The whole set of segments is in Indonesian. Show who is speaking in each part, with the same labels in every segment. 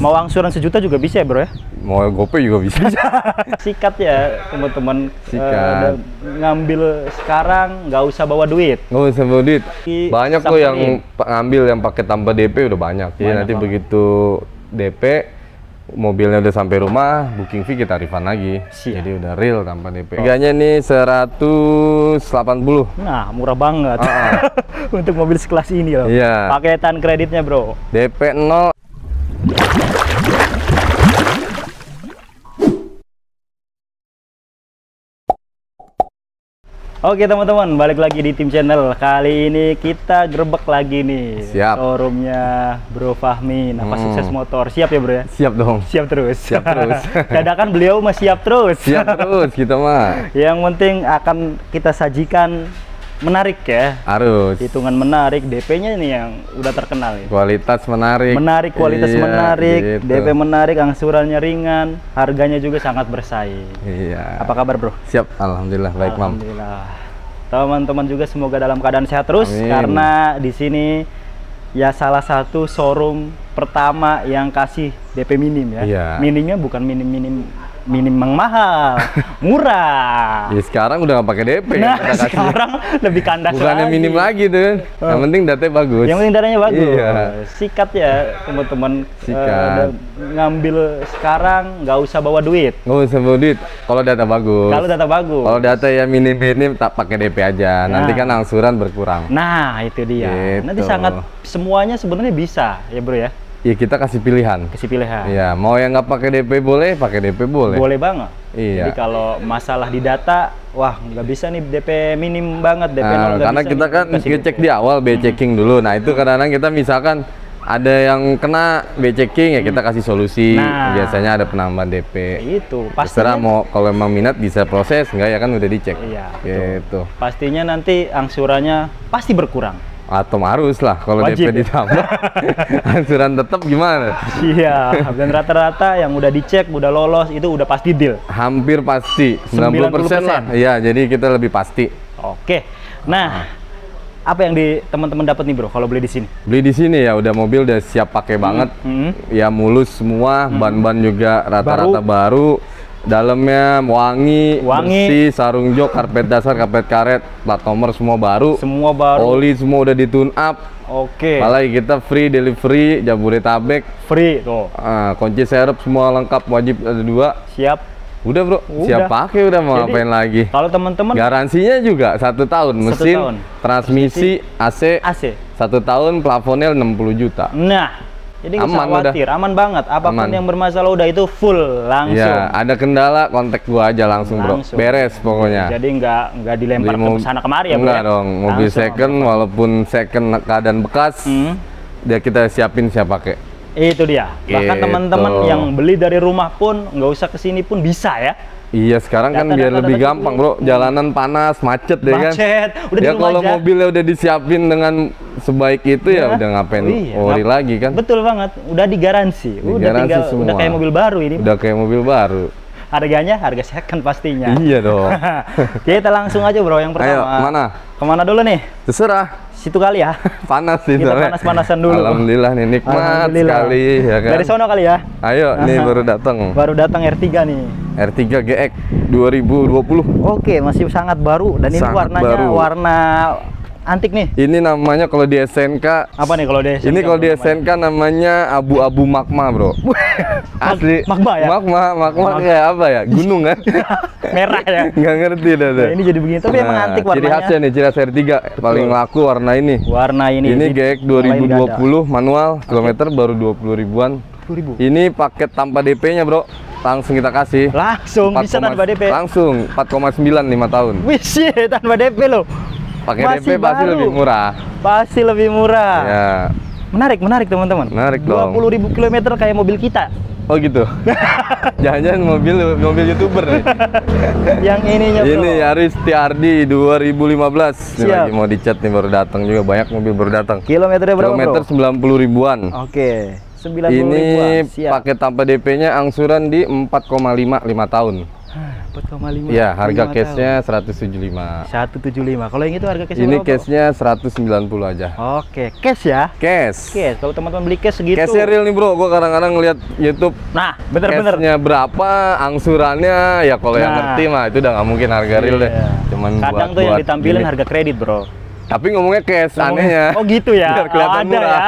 Speaker 1: Mau angsuran sejuta juga bisa ya bro ya?
Speaker 2: Mau GoPay juga bisa.
Speaker 1: Sikat ya teman-teman.
Speaker 2: Sikat.
Speaker 1: Ngambil sekarang nggak usah bawa duit.
Speaker 2: Nggak usah bawa duit. Banyak kok yang ngambil yang pakai tanpa DP udah banyak. Jadi nanti begitu DP mobilnya udah sampai rumah, booking fee kita refund lagi. Jadi udah real tanpa DP. Harganya nih 180.
Speaker 1: Nah, murah banget. Untuk mobil sekelas ini loh.
Speaker 2: Iya.
Speaker 1: Paketan kreditnya, bro.
Speaker 2: DP 0.
Speaker 1: Oke teman-teman, balik lagi di Tim Channel. Kali ini kita gerbek lagi nih.
Speaker 2: Siap.
Speaker 1: Showroomnya Bro Fahmi, Nafas Sukses Motor. Siap ya bro ya?
Speaker 2: Siap dong.
Speaker 1: Siap terus.
Speaker 2: Siap terus.
Speaker 1: Dadakan beliau mah siap terus.
Speaker 2: Siap terus kita mah.
Speaker 1: Yang penting akan kita sajikan menarik ya.
Speaker 2: Harus.
Speaker 1: Hitungan menarik, DP-nya ini yang udah terkenal ya.
Speaker 2: Kualitas menarik.
Speaker 1: Menarik, kualitas menarik,
Speaker 2: gitu.
Speaker 1: DP menarik, angsurannya ringan, harganya juga sangat bersaing.
Speaker 2: Iya.
Speaker 1: Apa kabar bro?
Speaker 2: Siap, alhamdulillah baik mam.
Speaker 1: Alhamdulillah. Teman-teman juga semoga dalam keadaan sehat terus.
Speaker 2: Amin.
Speaker 1: Karena di sini ya salah satu showroom pertama yang kasih DP minim ya.
Speaker 2: Iya.
Speaker 1: Minimnya bukan minim yang mahal, murah.
Speaker 2: Ya sekarang udah nggak pakai DP.
Speaker 1: Nah,
Speaker 2: kita kasih.
Speaker 1: sekarang lebih kandas
Speaker 2: Bukannya
Speaker 1: lagi.
Speaker 2: minim lagi tuh. Yang penting datanya bagus.
Speaker 1: Yang penting datanya bagus.
Speaker 2: Iya.
Speaker 1: Sikat ya teman-teman.
Speaker 2: Sikat.
Speaker 1: Ngambil sekarang nggak usah bawa duit.
Speaker 2: Nggak usah bawa duit. Kalau data bagus.
Speaker 1: Kalau data bagus.
Speaker 2: Kalau data ya minim tak pakai DP aja. Nanti kan angsuran berkurang.
Speaker 1: Nah itu dia.
Speaker 2: Gitu.
Speaker 1: Nanti sangat semuanya sebenarnya bisa ya bro ya.
Speaker 2: Ya kita kasih pilihan.
Speaker 1: Kasih pilihan.
Speaker 2: Iya, mau yang nggak pakai DP boleh, pakai DP boleh.
Speaker 1: Boleh banget.
Speaker 2: Iya.
Speaker 1: Jadi kalau masalah di data, wah nggak bisa nih DP minim banget, DP 0 nggak
Speaker 2: karena
Speaker 1: bisa
Speaker 2: kita
Speaker 1: nih,
Speaker 2: kan ngecek di awal B checking dulu. Nah itu kadang-kadang kita misalkan ada yang kena B checking ya kita kasih solusi.
Speaker 1: Nah.
Speaker 2: Biasanya ada penambahan DP.
Speaker 1: Itu
Speaker 2: Terserah
Speaker 1: pastinya.
Speaker 2: mau kalau emang minat bisa proses, enggak ya kan udah dicek.
Speaker 1: Iya.
Speaker 2: Gitu.
Speaker 1: Pastinya nanti angsurannya pasti berkurang.
Speaker 2: Atau harus lah kalau
Speaker 1: Wajib,
Speaker 2: DP
Speaker 1: ya?
Speaker 2: ditambah. Angsuran tetap gimana?
Speaker 1: Iya. Dan rata-rata yang udah dicek, udah lolos itu udah pasti deal.
Speaker 2: Hampir pasti 90% lah. Iya, jadi kita lebih pasti.
Speaker 1: Oke. Nah, apa yang teman-teman dapat nih bro kalau beli di sini?
Speaker 2: Beli di sini ya udah mobil udah siap pakai banget. Ya mulus semua, ban-ban juga rata-rata baru. Dalamnya wangi, bersih, sarung jok, karpet dasar, karpet karet, plat nomor semua baru.
Speaker 1: Semua baru.
Speaker 2: Oli semua udah di tune up.
Speaker 1: Oke.
Speaker 2: Apalagi kita free delivery Jabodetabek.
Speaker 1: Free tuh.
Speaker 2: Kunci serep semua lengkap, wajib ada 2.
Speaker 1: Siap.
Speaker 2: Udah bro, siap pakai udah mau ngapain lagi.
Speaker 1: Kalau teman-teman
Speaker 2: garansinya juga 1 tahun, mesin,
Speaker 1: tahun.
Speaker 2: transmisi, AC. 1 tahun, plafonnya 60 juta.
Speaker 1: Nah, jadi nggak usah
Speaker 2: Aman
Speaker 1: khawatir, aman banget. Apapun
Speaker 2: Aman.
Speaker 1: yang bermasalah udah itu full langsung.
Speaker 2: Ya, ada kendala kontak gua aja langsung bro, beres pokoknya.
Speaker 1: Jadi nggak dilempar ke sana kemari ya bro.
Speaker 2: Enggak dong, mobil
Speaker 1: Langsung
Speaker 2: second walaupun second keadaan bekas, dia kita siapin siap pakai.
Speaker 1: Itu dia. Bahkan
Speaker 2: Gitu.
Speaker 1: teman-teman yang beli dari rumah pun nggak usah kesini pun bisa ya.
Speaker 2: Iya sekarang kan biar lebih gampang bro, jalanan panas, macet ya kan.
Speaker 1: Udah
Speaker 2: ya
Speaker 1: di rumah
Speaker 2: kalau
Speaker 1: aja.
Speaker 2: mobilnya udah disiapin dengan sebaik itu ya udah ngapain ori lagi kan.
Speaker 1: Betul banget, udah digaransi. Udah kayak mobil baru ini.
Speaker 2: Udah kayak mobil baru.
Speaker 1: Harganya harga second pastinya.
Speaker 2: Iya dong.
Speaker 1: Kita langsung aja bro yang pertama.
Speaker 2: Ayo, mana?
Speaker 1: Kemana dulu nih?
Speaker 2: Terserah.
Speaker 1: Situ kali ya.
Speaker 2: Panas sih.
Speaker 1: Kita panas-panasan dulu.
Speaker 2: Alhamdulillah nih nikmat sekali ya kan.
Speaker 1: Dari sono kali ya.
Speaker 2: Ayo nih baru datang.
Speaker 1: Baru datang R3 nih.
Speaker 2: R3 GX 2020.
Speaker 1: Oke, masih sangat baru dan ini warnanya warna antik nih.
Speaker 2: Ini namanya kalau di SNK
Speaker 1: apa nih kalau di SNK?
Speaker 2: Ini kalau di SNK namanya abu-abu magma, bro. Asli.
Speaker 1: Magma ya?
Speaker 2: Magma kayak apa ya? Gunung kan?
Speaker 1: Merah ya?
Speaker 2: Nggak ngerti dah.
Speaker 1: Nah, ini jadi begini, tapi emang antik warnanya.
Speaker 2: Ciri khasnya nih, ciri khas R3 paling laku warna ini.
Speaker 1: Warna ini.
Speaker 2: Ini GX 2020 manual, kilometer baru 20 ribuan. Ini paket tanpa DP-nya, bro. Langsung kita kasih.
Speaker 1: Langsung bisa tanpa DP.
Speaker 2: Langsung 4,9 5 tahun.
Speaker 1: Wih, tanpa DP loh.
Speaker 2: Pakai DP pasti lebih murah.
Speaker 1: Pasti lebih murah.
Speaker 2: Ya.
Speaker 1: Menarik teman-teman.
Speaker 2: Menarik dong.
Speaker 1: 20.000 kilometer kayak mobil kita.
Speaker 2: Oh gitu. Jangan-jangan mobil YouTuber nih.
Speaker 1: Yang ininya bro.
Speaker 2: Ini Yaris TRD 2015. Ini lagi mau dicat nih, baru datang juga, banyak mobil baru datang.
Speaker 1: Kilometernya berapa
Speaker 2: Kilometer
Speaker 1: bro?
Speaker 2: 90 ribuan.
Speaker 1: Oke. 90
Speaker 2: ini
Speaker 1: ribuan.
Speaker 2: pakai tanpa DP-nya angsuran di 4,5 5 tahun.
Speaker 1: 4,5.
Speaker 2: Iya, harga
Speaker 1: 5
Speaker 2: case-nya
Speaker 1: tahun.
Speaker 2: 175.
Speaker 1: 175. Kalau yang itu harga case
Speaker 2: Ini
Speaker 1: berapa, Bro?
Speaker 2: case-nya 190 aja.
Speaker 1: Oke, case ya.
Speaker 2: Case.
Speaker 1: Case. Kalau teman-teman beli case segitu.
Speaker 2: Case real nih, Bro. Gua kadang-kadang ngeliat YouTube.
Speaker 1: Nah, bener-bener.
Speaker 2: Case-nya berapa, angsurannya ya kalau yang ngerti mah itu udah nggak mungkin harga real deh. Cuman
Speaker 1: kadang tuh yang ditampilin harga kredit, Bro.
Speaker 2: Tapi ngomongnya cash, anehnya.
Speaker 1: Oh gitu ya.
Speaker 2: Biar kelihatan
Speaker 1: ada
Speaker 2: murah.
Speaker 1: ya.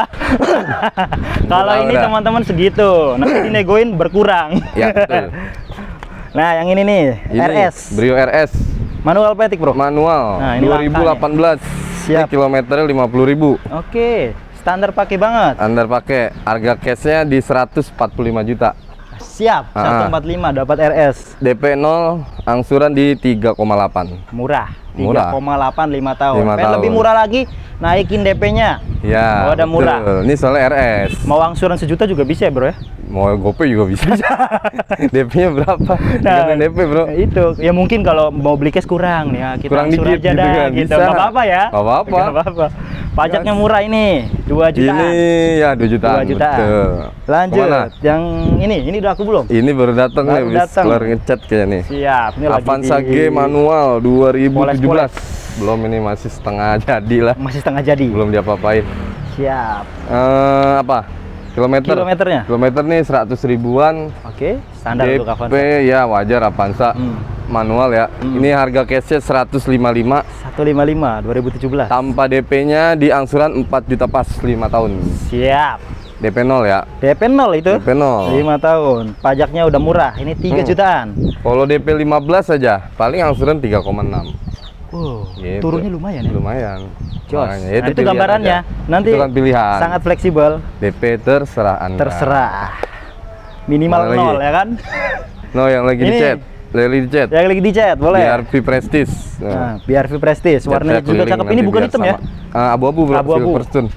Speaker 1: Kalau ini teman-teman segitu, nanti dinegoin berkurang.
Speaker 2: Ya, betul.
Speaker 1: Nah, yang ini nih,
Speaker 2: Ini
Speaker 1: RS.
Speaker 2: Brio RS.
Speaker 1: Manual Matic, Bro.
Speaker 2: Manual.
Speaker 1: Nah, ini
Speaker 2: 2018.
Speaker 1: Siap.
Speaker 2: Ini kilometernya 50.000.
Speaker 1: Oke, standar pakai banget.
Speaker 2: Andar pakai. Harga cashnya di 145 juta.
Speaker 1: Siap, 145 dapat RS.
Speaker 2: DP 0, angsuran di 3,8.
Speaker 1: Murah.
Speaker 2: Murah.
Speaker 1: 3,8 5 tahun.
Speaker 2: 5
Speaker 1: Pengen
Speaker 2: tahun.
Speaker 1: lebih murah lagi, naikin DP-nya.
Speaker 2: Ya.
Speaker 1: Oh, ada murah.
Speaker 2: Betul. Ini soalnya RS.
Speaker 1: Mau angsuran 1 juta juga bisa ya, Bro ya?
Speaker 2: Mau GoPay juga bisa. DP-nya berapa? Nah, DP, Bro.
Speaker 1: Itu. Ya mungkin kalau mau beli cash kurang nih ya, kita
Speaker 2: Kurang
Speaker 1: angsur
Speaker 2: dikit
Speaker 1: aja
Speaker 2: gitu
Speaker 1: dah
Speaker 2: kan,
Speaker 1: gitu.
Speaker 2: bisa.
Speaker 1: Nggak apa-apa ya.
Speaker 2: Nggak apa-apa.
Speaker 1: Nggak apa-apa. Pajaknya murah ini, 2 jutaan.
Speaker 2: Ini ya 2 jutaan.
Speaker 1: 2 jutaan.
Speaker 2: Betul.
Speaker 1: Lanjut.
Speaker 2: Kemana?
Speaker 1: Yang ini udah aku belum?
Speaker 2: Ini baru datang nih,
Speaker 1: Baru
Speaker 2: habis
Speaker 1: datang.
Speaker 2: keluar ngechat kayaknya nih.
Speaker 1: Siap, ini
Speaker 2: Avanza
Speaker 1: lagi
Speaker 2: G manual 2017.
Speaker 1: Poles-poles.
Speaker 2: Belum, ini masih setengah jadi lah.
Speaker 1: masih setengah jadi.
Speaker 2: Belum diapa-apain.
Speaker 1: Siap.
Speaker 2: Apa? Kilometer.
Speaker 1: Kilometernya?
Speaker 2: Kilometer nih 100 ribuan.
Speaker 1: Oke, standar untuk
Speaker 2: DP
Speaker 1: Avanza.
Speaker 2: ya wajar Avanza. Manual ya. Ini harga cashnya 155.
Speaker 1: 155 2017.
Speaker 2: Tanpa DP-nya di angsuran 4 juta pas 5 tahun.
Speaker 1: Siap.
Speaker 2: DP 0 ya.
Speaker 1: DP 0 itu?
Speaker 2: DP 0.
Speaker 1: 5 tahun. Pajaknya udah murah. Ini 3 jutaan.
Speaker 2: Kalau DP 15 saja, paling angsuran 3,6. Gitu.
Speaker 1: Turunnya lumayan ya.
Speaker 2: Lumayan.
Speaker 1: Jos.
Speaker 2: Makanya,
Speaker 1: Nah, itu
Speaker 2: pilihan
Speaker 1: gambarannya.
Speaker 2: aja.
Speaker 1: Nanti
Speaker 2: itu kan pilihan.
Speaker 1: sangat fleksibel.
Speaker 2: DP terserah Anda.
Speaker 1: Terserah. Minimal
Speaker 2: Mana lagi?
Speaker 1: 0 ya kan?
Speaker 2: No, yang lagi
Speaker 1: Ini.
Speaker 2: di chat. Lagi di chat.
Speaker 1: Yang lagi di chat, boleh.
Speaker 2: BRV Prestige.
Speaker 1: Nah, BRV Prestige. Warnanya juga cakep. Ini bukan hitam ya?
Speaker 2: Abu-abu, Bro.
Speaker 1: Abu-abu.
Speaker 2: Silverstone.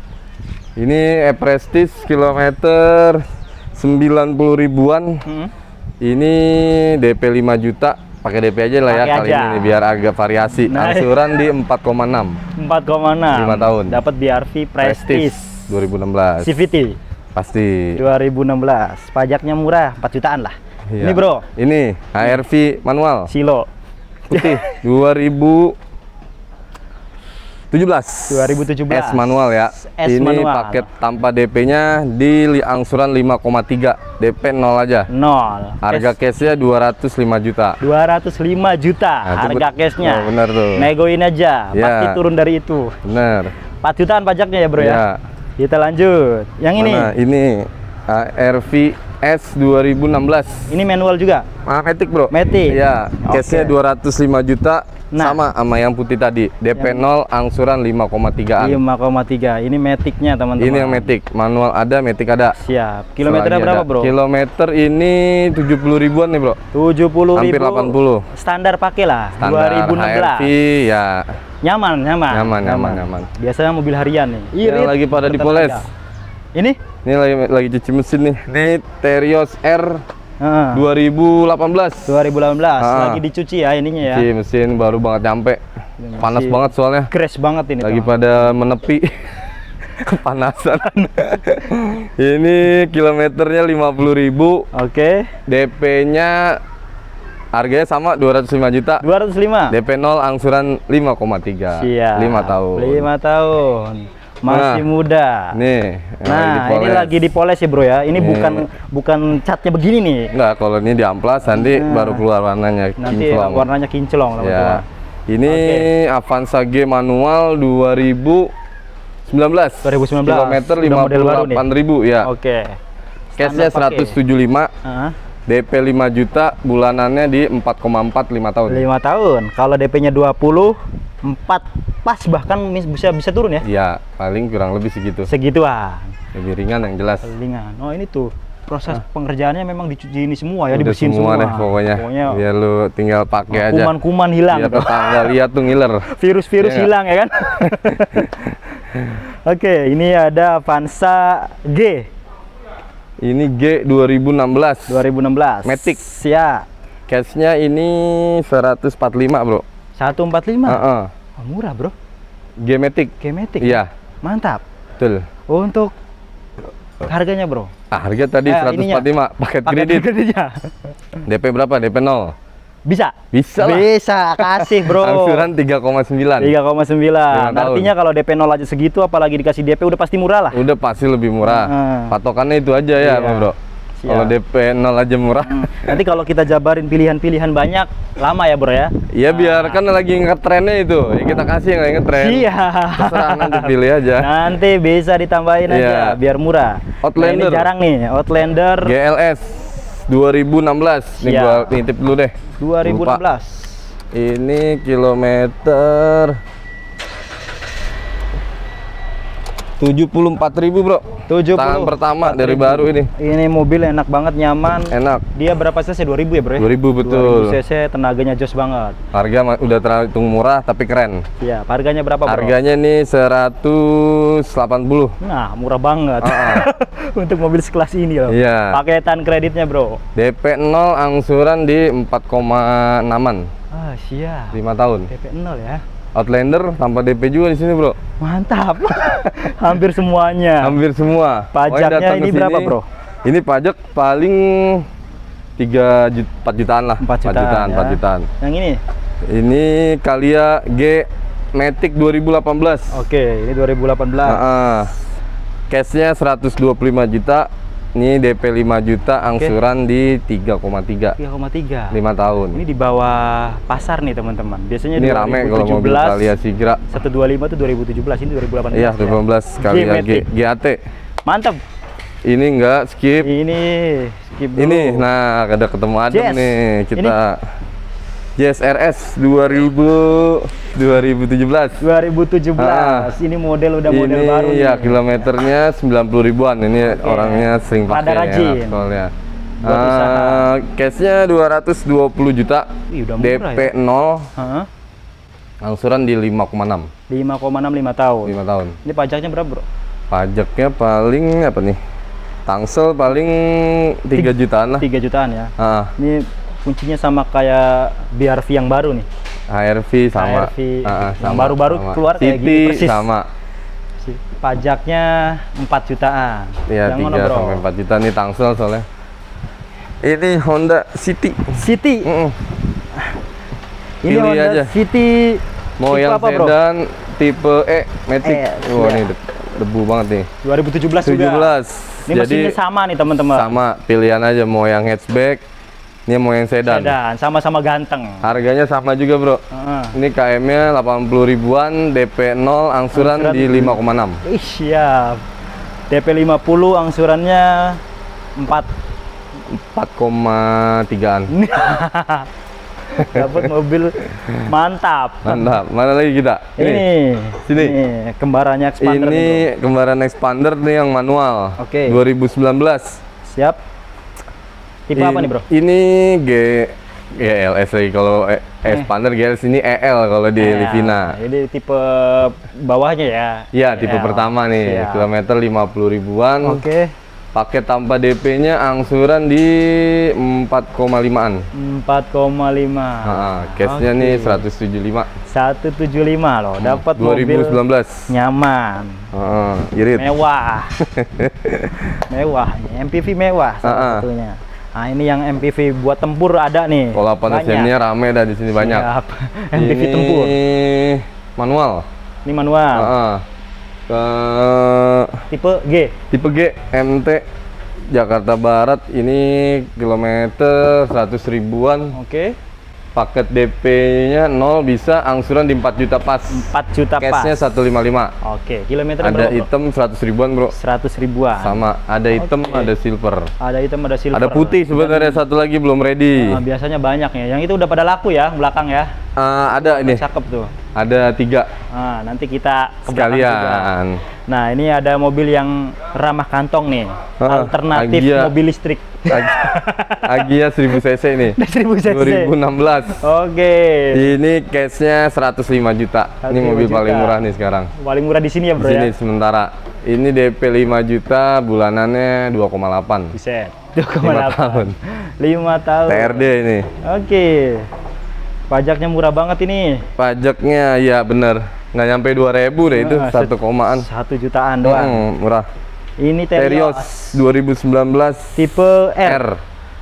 Speaker 2: Ini Prestige kilometer 90 ribuan. Ini DP 5 juta. Pakai DP aja lah ya
Speaker 1: Pakai
Speaker 2: kali
Speaker 1: aja.
Speaker 2: ini biar agak variasi.
Speaker 1: Nah.
Speaker 2: Angsuran di 4,6.
Speaker 1: 4,6.
Speaker 2: 5 tahun.
Speaker 1: Dapat BRV Prestige.
Speaker 2: 2016.
Speaker 1: CVT
Speaker 2: Pasti.
Speaker 1: 2016. Pajaknya murah, 4 jutaan lah.
Speaker 2: Iya.
Speaker 1: Ini, Bro.
Speaker 2: Ini HRV manual.
Speaker 1: Silo.
Speaker 2: Putih 2017 S manual ya.
Speaker 1: S
Speaker 2: ini
Speaker 1: manual.
Speaker 2: paket tanpa DP-nya di angsuran 5,3, DP 0 aja.
Speaker 1: 0.
Speaker 2: Harga cashnya 205 juta.
Speaker 1: 205 juta
Speaker 2: Nah, itu
Speaker 1: harga cashnya.
Speaker 2: Oh, bener tuh.
Speaker 1: Negoin aja,
Speaker 2: Ya.
Speaker 1: pasti turun dari itu.
Speaker 2: Bener.
Speaker 1: 4 jutaan pajaknya ya, Bro
Speaker 2: Ya.
Speaker 1: ya. Kita lanjut. Yang ini.
Speaker 2: Mana? Ini HRV S 2016.
Speaker 1: Ini manual juga.
Speaker 2: Matic, Bro.
Speaker 1: Matic.
Speaker 2: Iya, cashnya 205 juta.
Speaker 1: Nah.
Speaker 2: Sama yang putih tadi. DP 0, angsuran 5,3an.
Speaker 1: 5,3. Ini Matic-nya, teman-teman.
Speaker 2: Ini yang Matic, manual ada, Matic ada.
Speaker 1: Siap. Kilometernya
Speaker 2: Selagi
Speaker 1: berapa,
Speaker 2: ada.
Speaker 1: Bro?
Speaker 2: Kilometer ini 70 ribuan nih, Bro.
Speaker 1: 70.000.
Speaker 2: Hampir 80.
Speaker 1: Standar pakai lah.
Speaker 2: Standar
Speaker 1: 2016.
Speaker 2: HRV ya.
Speaker 1: Nyaman.
Speaker 2: Nyaman.
Speaker 1: Biasanya mobil harian nih.
Speaker 2: Yang lagi pada dipoles.
Speaker 1: Ini?
Speaker 2: Ini lagi cuci mesin nih. Ini Terios R 2018.
Speaker 1: 2018. Lagi dicuci ya ininya ya.
Speaker 2: Cuci mesin baru banget nyampe. Panas banget soalnya.
Speaker 1: Crash banget ini.
Speaker 2: Lagi
Speaker 1: teman.
Speaker 2: pada menepi. Kepanasan. Ini kilometernya 50.000.
Speaker 1: Oke.
Speaker 2: DP-nya harganya sama 205 juta.
Speaker 1: 205.
Speaker 2: DP 0, angsuran 5,3.
Speaker 1: Siap.
Speaker 2: 5 tahun.
Speaker 1: 5 tahun. Masih muda.
Speaker 2: Nih.
Speaker 1: Nah, ini lagi dipoles ya, Bro ya. Ini bukan catnya begini nih.
Speaker 2: Enggak, kalau ini diamplas nanti baru keluar warnanya
Speaker 1: Nanti
Speaker 2: kinclong.
Speaker 1: warnanya kinclong, teman-teman.
Speaker 2: Ya. Ini Avanza G manual 2019.
Speaker 1: 2019.
Speaker 2: Kilometer
Speaker 1: Udah model baru nih.
Speaker 2: 58.000 ya.
Speaker 1: Oke.
Speaker 2: Cashnya
Speaker 1: Standar pakai.
Speaker 2: 175. DP 5 juta, bulanannya di 4,4 5 tahun.
Speaker 1: 5 tahun. Kalau DP-nya 20, 4 pas bahkan bisa turun ya.
Speaker 2: Iya, paling kurang lebih segitu.
Speaker 1: Segituan.
Speaker 2: Lebih ringan yang jelas.
Speaker 1: Ringan. Oh, ini tuh proses pengerjaannya memang dicuci ini semua ya,
Speaker 2: Udah
Speaker 1: dibersihin
Speaker 2: semua
Speaker 1: semua.
Speaker 2: deh pokoknya. Biar lu tinggal pakai aja.
Speaker 1: Kuman-kuman hilang.
Speaker 2: Biar tetangga lihat tuh ngiler.
Speaker 1: Virus-virus
Speaker 2: Iya
Speaker 1: hilang ya kan. Oke, ini ada Avanza G.
Speaker 2: Ini G 2016.
Speaker 1: 2016.
Speaker 2: Matic.
Speaker 1: Ya.
Speaker 2: Cashnya ini 145, Bro.
Speaker 1: 145. Oh, murah, Bro.
Speaker 2: G Matic.
Speaker 1: G Matic.
Speaker 2: Iya.
Speaker 1: Mantap.
Speaker 2: Betul.
Speaker 1: Untuk harganya, Bro.
Speaker 2: Harga tadi 145 paket kredit.
Speaker 1: Kreditnya.
Speaker 2: DP berapa? DP 0.
Speaker 1: Bisa?
Speaker 2: Bisa lah.
Speaker 1: Bisa, kasih bro.
Speaker 2: Angsuran 3,9.
Speaker 1: 3,9. Artinya kalau DP 0 aja segitu, apalagi dikasih DP udah pasti murah lah.
Speaker 2: Udah pasti lebih murah. Patokannya itu aja ya, bro. Kalau DP 0 aja murah.
Speaker 1: Nanti kalau kita jabarin pilihan-pilihan banyak, lama ya bro ya?
Speaker 2: Iya, biar kan lagi ngetrennya itu. Ya kita kasih yang lagi ngetren.
Speaker 1: Iya.
Speaker 2: Terserah, nanti pilih aja.
Speaker 1: Nanti bisa ditambahin aja, biar murah.
Speaker 2: Outlander.
Speaker 1: Nah, ini jarang nih, Outlander.
Speaker 2: GLS 2016. Nih gua titip dulu deh.
Speaker 1: 2016.
Speaker 2: Lupa. Ini kilometer 74.000 bro.
Speaker 1: 70.
Speaker 2: Tangan pertama dari baru ini.
Speaker 1: Ini mobil enak banget, nyaman.
Speaker 2: Enak.
Speaker 1: Dia berapa cc? 2000 ya bro?
Speaker 2: 2000 betul.
Speaker 1: 2000 cc, tenaganya jos banget.
Speaker 2: Harga udah terhitung murah tapi keren.
Speaker 1: Iya, harganya berapa bro?
Speaker 2: Harganya nih 180.
Speaker 1: Nah, murah banget. Untuk mobil sekelas ini loh.
Speaker 2: Iya.
Speaker 1: Paketan kreditnya bro.
Speaker 2: DP 0 angsuran di 4,6an.
Speaker 1: Ah, siap.
Speaker 2: 5 tahun.
Speaker 1: DP 0 ya.
Speaker 2: Outlander tanpa DP juga di sini bro.
Speaker 1: Mantap. Hampir semuanya.
Speaker 2: Hampir semua.
Speaker 1: Pajaknya ini berapa bro?
Speaker 2: Ini pajak paling 4 jutaan lah.
Speaker 1: 4 jutaan.
Speaker 2: 4 jutaan.
Speaker 1: Yang ini?
Speaker 2: Ini Calya G Matic 2018.
Speaker 1: Oke, ini 2018.
Speaker 2: Cashnya 125 juta. Ini DP 5 juta, angsuran di 3,3.
Speaker 1: 3,3.
Speaker 2: 5 tahun.
Speaker 1: Ini di bawah pasar nih teman-teman. Biasanya
Speaker 2: ini rame kalau mobil Calya Sigra.
Speaker 1: 125 itu 2017, ini 2018.
Speaker 2: Iya, 2018 Calya GAT.
Speaker 1: Mantap.
Speaker 2: Ini enggak skip.
Speaker 1: Ini skip dulu.
Speaker 2: Ini, nah ada ketemu Adam nih kita. Yes RS 2017.
Speaker 1: Ini model udah model baru.
Speaker 2: Ini ya kilometernya 90 ribuan. Ini orangnya sering pakai
Speaker 1: rajin.
Speaker 2: soalnya. Cashnya 220 juta. DP 0. Angsuran di 5,6.
Speaker 1: 5,6 5 tahun.
Speaker 2: 5 tahun.
Speaker 1: Ini pajaknya berapa, bro?
Speaker 2: Pajaknya paling apa nih? Tangsel paling 3 jutaan lah.
Speaker 1: 3 jutaan ya. Ini kuncinya sama kayak BRV yang baru nih.
Speaker 2: HRV sama.
Speaker 1: Yang baru-baru keluar kayak gini persis.
Speaker 2: Sama.
Speaker 1: Pajaknya 4 jutaan.
Speaker 2: Iya, 3 sampai 4 juta nih tangsel soalnya. Ini Honda City.
Speaker 1: Ini Honda aja. City.
Speaker 2: Mau yang apa, sedan tipe E Matic. Wah, ini debu banget nih.
Speaker 1: 2017 juga. Ini mesinnya sama nih teman-teman.
Speaker 2: Sama, pilihan aja mau yang hatchback. Ini mau yang sedan.
Speaker 1: Sama-sama ganteng.
Speaker 2: Harganya sama juga bro. Ini KM-nya 80 ribuan, DP 0, angsuran di 5,6.
Speaker 1: Ih, siap. DP 50, angsurannya
Speaker 2: 4,3an.
Speaker 1: Dapat mobil mantap.
Speaker 2: Mantap. Mana lagi kita? Sini.
Speaker 1: Ini kembarannya Expander.
Speaker 2: Ini kembaran Expander nih yang manual. 2019.
Speaker 1: Siap. Tipe apa nih bro?
Speaker 2: Ini GLS lagi, kalau Expander GLS, ini EL kalau di Livina.
Speaker 1: Ini tipe bawahnya ya?
Speaker 2: Iya, tipe pertama nih. Kilometer 50 ribuan. Paket tanpa DP-nya angsuran di 4,5an.
Speaker 1: 4,5.
Speaker 2: Cashnya nih 175.
Speaker 1: 175 loh, dapat
Speaker 2: 2019.
Speaker 1: Mobil nyaman.
Speaker 2: Irit.
Speaker 1: Mewah. Mewah, MPV mewah salah satunya. Nah, ini yang MPV buat tempur ada nih.
Speaker 2: Kalau 8 SM-nya rame dah di sini banyak.
Speaker 1: MPV tempur.
Speaker 2: Manual.
Speaker 1: Ini manual. Tipe G.
Speaker 2: Tipe G MT Jakarta Barat, ini kilometer 100 ribuan. Paket DP-nya 0 bisa, angsuran di 4 juta pas.
Speaker 1: 4 juta pas.
Speaker 2: Cashnya 155.
Speaker 1: Kilometer
Speaker 2: ada berapa, hitam 100 ribuan bro.
Speaker 1: 100 ribuan.
Speaker 2: Sama, ada hitam, ada silver.
Speaker 1: Ada hitam, ada silver.
Speaker 2: Ada putih sebenarnya, satu lagi belum ready.
Speaker 1: Biasanya banyak ya. Yang itu udah pada laku ya, belakang ya.
Speaker 2: Ada ini.
Speaker 1: Cakep tuh.
Speaker 2: Ada 3.
Speaker 1: Nanti kita ke
Speaker 2: sekalian.
Speaker 1: Nah, ini ada mobil yang ramah kantong nih. Alternatif
Speaker 2: Agya.
Speaker 1: mobil listrik.
Speaker 2: Agya 1000 cc nih.
Speaker 1: 1000 cc.
Speaker 2: 2016. Ini cashnya 105 juta. Ini mobil paling murah nih sekarang.
Speaker 1: Paling murah di sini ya bro.
Speaker 2: Di sini sementara. Ini DP 5 juta, bulanannya 2,8.
Speaker 1: Buset. 2,8 tahun. 5 tahun.
Speaker 2: TRD ini.
Speaker 1: Pajaknya murah banget ini.
Speaker 2: Pajaknya ya bener, nggak nyampe 2.000 deh itu,
Speaker 1: 1 jutaan doang.
Speaker 2: Murah.
Speaker 1: Ini
Speaker 2: Terios 2019
Speaker 1: tipe R.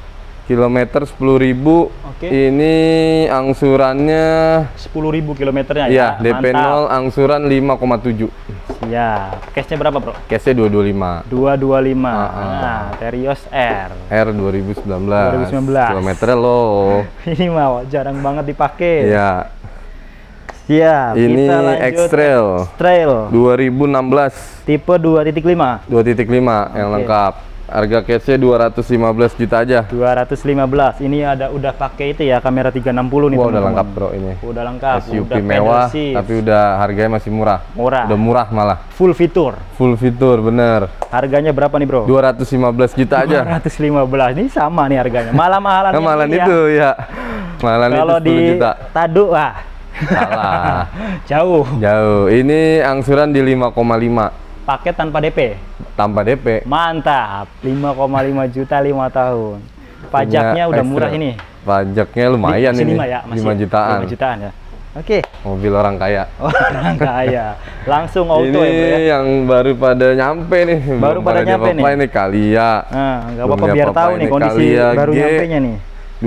Speaker 2: Kilometer 10.000. Ini angsurannya
Speaker 1: 10.000 kilometernya
Speaker 2: ya. DP 0 angsuran 5,7.
Speaker 1: Siap. Cashnya berapa bro?
Speaker 2: Cashnya 225.
Speaker 1: 225. Nah, Terios R
Speaker 2: 2019. Kilometernya low.
Speaker 1: Ini mah jarang banget dipakai.
Speaker 2: Iya.
Speaker 1: Siap.
Speaker 2: Ini X-Trail 2016.
Speaker 1: Tipe 2.5.
Speaker 2: 2.5 yang lengkap. Harga cashnya 215 juta aja.
Speaker 1: 215. Ini udah pakai itu ya, kamera 360 nih.
Speaker 2: Wah, udah lengkap bro ini.
Speaker 1: Udah lengkap.
Speaker 2: SUV mewah, tapi udah harganya masih murah.
Speaker 1: Murah.
Speaker 2: Udah murah malah.
Speaker 1: Full fitur.
Speaker 2: Full fitur, bener.
Speaker 1: Harganya berapa nih bro?
Speaker 2: 215 juta aja.
Speaker 1: 215. Ini sama nih harganya. Malah-mahalan.
Speaker 2: Mahalan itu ya. Mahalan itu 10
Speaker 1: di
Speaker 2: juta.
Speaker 1: Tadu,
Speaker 2: salah.
Speaker 1: Jauh.
Speaker 2: Ini angsuran di 5,5.
Speaker 1: Paket tanpa DP.
Speaker 2: Tanpa DP.
Speaker 1: Mantap. 5,5 juta 5 tahun. Pajaknya udah murah ini.
Speaker 2: Pajaknya lumayan ini. 5 jutaan.
Speaker 1: 5 jutaan ya. Oke.
Speaker 2: Mobil orang kaya.
Speaker 1: Orang kaya. Langsung auto
Speaker 2: ini
Speaker 1: ya, bro, ya?
Speaker 2: Yang baru pada nyampe nih.
Speaker 1: Baru pada nyampe nih.
Speaker 2: Ini Calya.
Speaker 1: Nah, nggak apa-apa biar tahu nih kondisi baru nyampenya nih.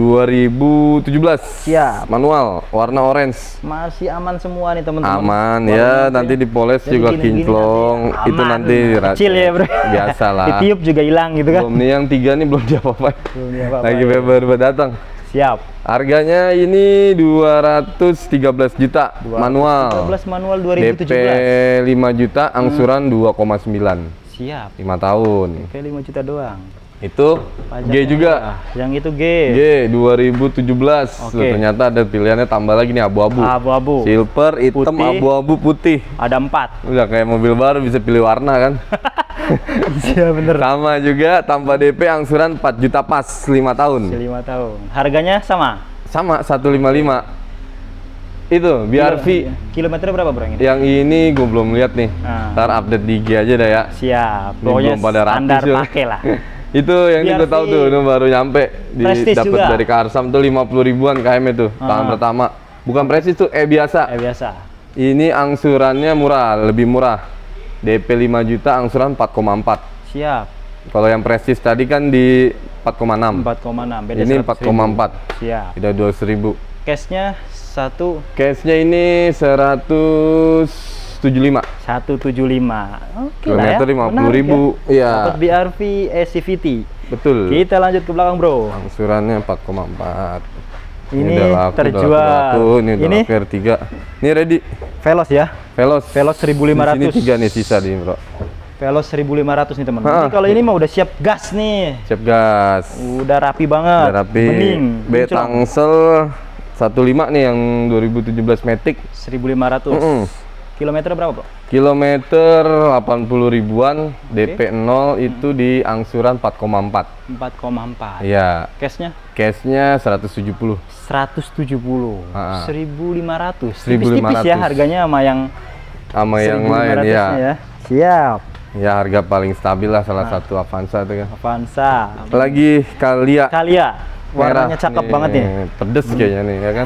Speaker 2: 2017.
Speaker 1: Siap.
Speaker 2: Manual, warna orange.
Speaker 1: Masih aman semua nih teman-teman.
Speaker 2: Aman ya, nanti dipoles juga kinclong. Itu nanti
Speaker 1: kecil ya bro.
Speaker 2: Biasalah.
Speaker 1: Ditiup juga hilang gitu kan.
Speaker 2: Belum nih yang 3 nih belum diapa-apain. Lagi baru datang.
Speaker 1: Siap.
Speaker 2: Harganya ini 213 juta. Manual.
Speaker 1: 213 manual 2017.
Speaker 2: DP 5 juta, angsuran 2,9.
Speaker 1: Siap.
Speaker 2: 5 tahun.
Speaker 1: DP 5 juta doang.
Speaker 2: Itu
Speaker 1: pajaknya
Speaker 2: G juga.
Speaker 1: Yang itu G.
Speaker 2: G 2017. Ternyata ada pilihannya tambah lagi nih abu-abu.
Speaker 1: Abu-abu.
Speaker 2: Silver, hitam, abu-abu, putih.
Speaker 1: Ada 4.
Speaker 2: Udah kayak mobil baru bisa pilih warna kan.
Speaker 1: Iya bener.
Speaker 2: Sama juga tanpa DP angsuran 4 juta pas 5 tahun.
Speaker 1: 5 tahun. Harganya sama?
Speaker 2: Sama 155. Itu BRV.
Speaker 1: Kilometernya berapa bro ini?
Speaker 2: Yang ini gue belum lihat nih. Ntar update di IG aja dah ya.
Speaker 1: Siap.
Speaker 2: Pokoknya belum pada
Speaker 1: standar pakai lah.
Speaker 2: Itu yang ini gue tahu tuh, baru nyampe dapat dari Karsam tuh 50 ribuan KM itu tahun pertama. Bukan Prestige tuh, biasa.
Speaker 1: Biasa.
Speaker 2: Ini angsurannya murah, lebih murah. DP 5 juta, angsuran 4,4.
Speaker 1: Siap.
Speaker 2: Kalau yang Prestige tadi kan di 4,6.
Speaker 1: 4,6. Beda
Speaker 2: ini 4,4.
Speaker 1: Siap.
Speaker 2: Udah 200.000.
Speaker 1: Cashnya
Speaker 2: Cashnya ini 175.
Speaker 1: 175. Oke lah ya.
Speaker 2: Kilometer 50.000. Iya.
Speaker 1: Dapat BRV CVT.
Speaker 2: Betul.
Speaker 1: Kita lanjut ke belakang, bro.
Speaker 2: Angsurannya 4,4.
Speaker 1: Ini
Speaker 2: laku,
Speaker 1: terjual.
Speaker 2: Ini udah laku R3. Ini ready.
Speaker 1: Veloz ya.
Speaker 2: Veloz
Speaker 1: 1500.
Speaker 2: Ini 3 nih sisa nih, bro.
Speaker 1: Veloz 1500 nih, teman. Jadi kalau ini mah udah siap gas nih.
Speaker 2: Siap gas.
Speaker 1: Udah rapi banget.
Speaker 2: Udah rapi.
Speaker 1: Bening.
Speaker 2: B Tangsel 15 nih yang 2017 Matic.
Speaker 1: 1500. Kilometer berapa bro?
Speaker 2: Kilometer 80 ribuan. DP 0 itu di angsuran 4,4.
Speaker 1: 4,4.
Speaker 2: Iya.
Speaker 1: Cashnya
Speaker 2: 170.
Speaker 1: 170. 1500.
Speaker 2: 1500.
Speaker 1: Tipis-tipis ya harganya sama yang
Speaker 2: lain ya.
Speaker 1: Siap.
Speaker 2: Ya harga paling stabil lah, salah satu Avanza itu kan.
Speaker 1: Avanza.
Speaker 2: Lagi Calya.
Speaker 1: Warnanya cakep banget nih.
Speaker 2: Pedes kayaknya nih ya kan.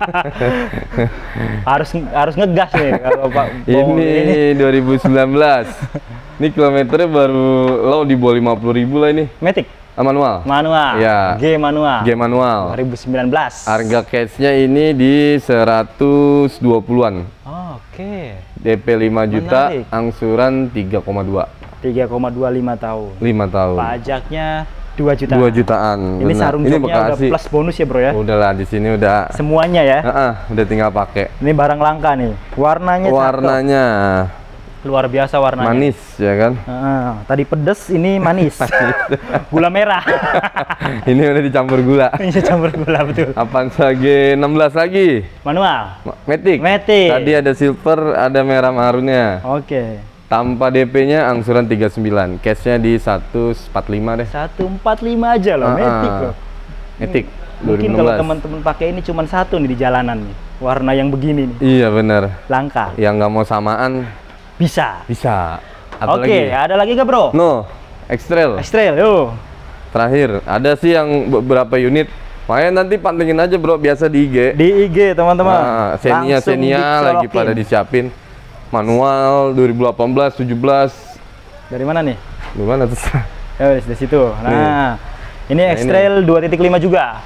Speaker 1: harus ngegas nih kalau Pak.
Speaker 2: Ini 2019. Ini kilometernya baru low di bawah 50.000 lah ini.
Speaker 1: Matic.
Speaker 2: Manual.
Speaker 1: Ya. G manual. 2019.
Speaker 2: Harga cashnya ini di 120-an.
Speaker 1: Oke.
Speaker 2: DP 5 juta, angsuran 3,2.
Speaker 1: 3,25 tahun.
Speaker 2: 5 tahun.
Speaker 1: Pajaknya 2 jutaan.
Speaker 2: 2 jutaan.
Speaker 1: Ini sarung joknya udah plus bonus ya bro ya.
Speaker 2: Udahlah di sini udah
Speaker 1: semuanya ya.
Speaker 2: Udah tinggal pakai.
Speaker 1: Ini barang langka nih. Warnanya luar biasa warnanya.
Speaker 2: Manis ya kan.
Speaker 1: Tadi pedes, ini manis. Gula merah.
Speaker 2: Ini udah dicampur gula.
Speaker 1: Ini campur gula betul.
Speaker 2: Avanza G16 lagi.
Speaker 1: Manual.
Speaker 2: Matic. Tadi ada silver, ada merah marunnya.
Speaker 1: Oke.
Speaker 2: Tanpa DP-nya angsuran 39. Cashnya di 145 deh.
Speaker 1: 145 aja loh, Matic loh.
Speaker 2: Matic.
Speaker 1: Mungkin kalau teman-teman pakai ini cuma satu nih di jalanan nih. Warna yang begini nih.
Speaker 2: Iya bener.
Speaker 1: Langka.
Speaker 2: Yang nggak mau samaan
Speaker 1: bisa.
Speaker 2: Oke,
Speaker 1: ada lagi nggak bro?
Speaker 2: No. X-Trail,
Speaker 1: yuk.
Speaker 2: Terakhir, ada sih yang beberapa unit. Makanya nanti pantengin aja bro, biasa di IG.
Speaker 1: Di IG teman-teman.
Speaker 2: Xenia lagi pada disiapin. Manual 2018, 17.
Speaker 1: Dari mana nih?
Speaker 2: Di mana tuh?
Speaker 1: Di situ. Nah, Ini X-Trail 2.5 juga.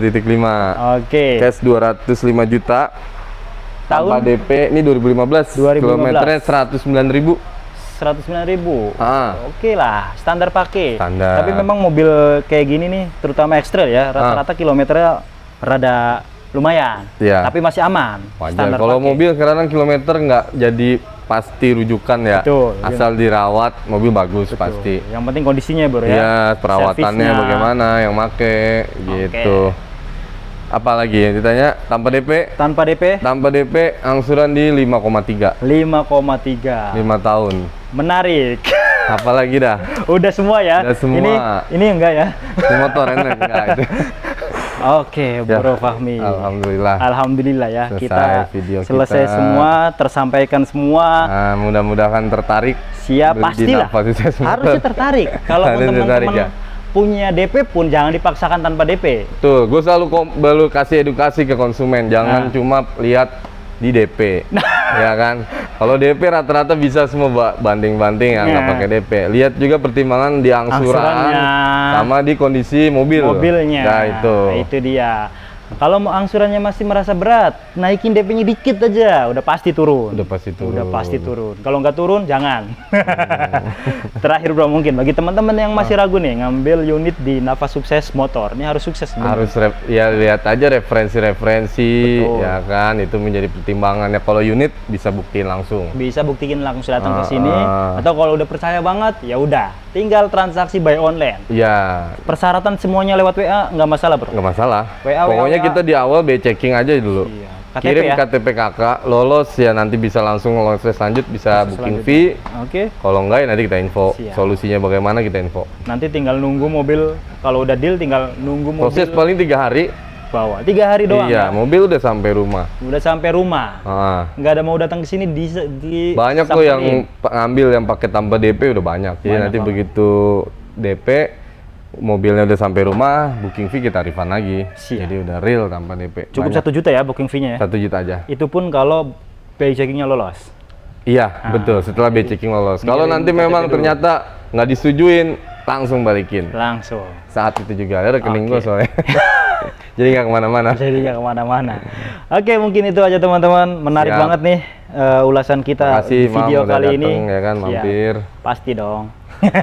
Speaker 2: 2.5.
Speaker 1: Oke.
Speaker 2: Cash 205 juta. Tanpa DP ini 2015. Kilometernya 109.000.
Speaker 1: 109.000.
Speaker 2: Ah.
Speaker 1: Oke lah, standar pakai.
Speaker 2: Standar.
Speaker 1: Tapi memang mobil kayak gini nih, terutama X-Trail ya, rata-rata kilometernya rada lumayan.
Speaker 2: Iya.
Speaker 1: Tapi masih aman.
Speaker 2: Wajar. Kalau mobil sekarang kilometer nggak jadi pasti rujukan ya. Betul. Asal dirawat, mobil bagus. Betul. Pasti.
Speaker 1: Yang penting kondisinya bro ya.
Speaker 2: Iya, perawatannya bagaimana yang make gitu. Apalagi yang ditanya tanpa DP?
Speaker 1: Tanpa DP?
Speaker 2: Tanpa DP angsuran di 5,3.
Speaker 1: 5,3.
Speaker 2: 5 tahun.
Speaker 1: Menarik.
Speaker 2: Apalagi dah?
Speaker 1: Udah semua ya?
Speaker 2: Udah semua.
Speaker 1: Ini enggak ya?
Speaker 2: Di motor enak enggak itu.
Speaker 1: Oke, Bro Fahmi.
Speaker 2: Alhamdulillah.
Speaker 1: Alhamdulillah ya.
Speaker 2: Selesai
Speaker 1: semua, tersampaikan semua.
Speaker 2: Nah, mudah-mudahan tertarik.
Speaker 1: Siap, pastilah. Harusnya tertarik. Kalau teman-teman punya DP pun jangan dipaksakan tanpa DP.
Speaker 2: Tuh, gue selalu kasih edukasi ke konsumen, jangan cuma lihat di DP, ya kan? Kalau DP rata-rata bisa semua banding-banding yang nggak pakai DP. Lihat juga pertimbangan di angsuran sama di kondisi mobilnya. Nah
Speaker 1: itu dia. Kalau mau angsurannya masih merasa berat, naikin DP-nya dikit aja, udah pasti turun.
Speaker 2: Udah pasti turun.
Speaker 1: Udah pasti turun. Kalau nggak turun, jangan. Terakhir bro, mungkin bagi teman-teman yang masih ragu nih ngambil unit di Nafas Sukses Motor, ini harus sukses.
Speaker 2: Harus ya lihat aja referensi-referensi, ya kan, itu menjadi pertimbangan. Ya kalau unit bisa buktiin langsung.
Speaker 1: Bisa buktiin langsung datang ke sini. Atau kalau udah percaya banget, ya udah, tinggal transaksi buy online.
Speaker 2: Iya.
Speaker 1: Persyaratan semuanya lewat WA nggak masalah bro.
Speaker 2: Nggak masalah.
Speaker 1: Pokoknya
Speaker 2: kita di awal checking aja dulu.
Speaker 1: Iya.
Speaker 2: Kirim KTP kakak, lolos ya nanti bisa langsung lolos lanjut, bisa booking fee.
Speaker 1: Oke.
Speaker 2: Kalau enggak ya nanti kita info. Solusinya bagaimana kita info.
Speaker 1: Nanti tinggal nunggu mobil, kalau udah deal tinggal nunggu mobil.
Speaker 2: Proses paling 3 hari.
Speaker 1: Bawa 3 hari doang.
Speaker 2: Iya, mobil udah sampai rumah.
Speaker 1: Udah sampai rumah. Nggak ada mau datang ke sini di
Speaker 2: banyak kok yang ngambil yang pakai tanpa DP udah banyak. Jadi nanti begitu DP mobilnya udah sampai rumah, booking fee kita refund lagi. Jadi udah real tanpa DP.
Speaker 1: Cukup 1 juta ya booking fee-nya ya?
Speaker 2: 1 juta aja.
Speaker 1: Itu pun kalau BI checkingnya lolos?
Speaker 2: Iya, betul. Setelah BI checking lolos. Kalau nanti memang ternyata nggak disetujuin, langsung balikin.
Speaker 1: Langsung? Saat
Speaker 2: itu juga. Ada rekening gue soalnya. Jadi nggak kemana-mana.
Speaker 1: Jadi nggak kemana-mana. Oke, mungkin itu aja teman-teman. Menarik banget nih ulasan kita di video kali ini.
Speaker 2: Ya kan, mampir.
Speaker 1: Pasti dong.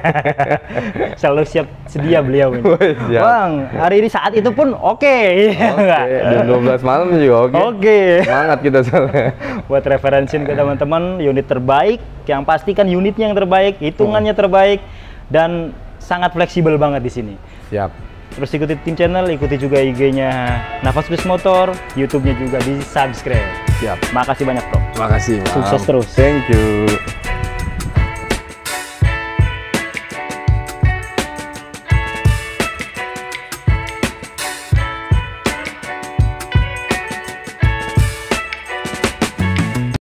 Speaker 1: Selalu siap sedia beliau ini. Bang, hari ini saat itu pun oke.
Speaker 2: Jam 12 malam juga oke. Semangat kita soalnya.
Speaker 1: Buat referensiin ke teman-teman, unit terbaik, yang pasti kan unitnya yang terbaik, hitungannya terbaik, dan sangat fleksibel banget di sini.
Speaker 2: Siap.
Speaker 1: Terus ikuti tim channel, ikuti juga IG-nya Nafas Sukses Motor, YouTube-nya juga di subscribe.
Speaker 2: Siap.
Speaker 1: Makasih banyak bro.
Speaker 2: Makasih.
Speaker 1: Sukses terus.
Speaker 2: Thank you.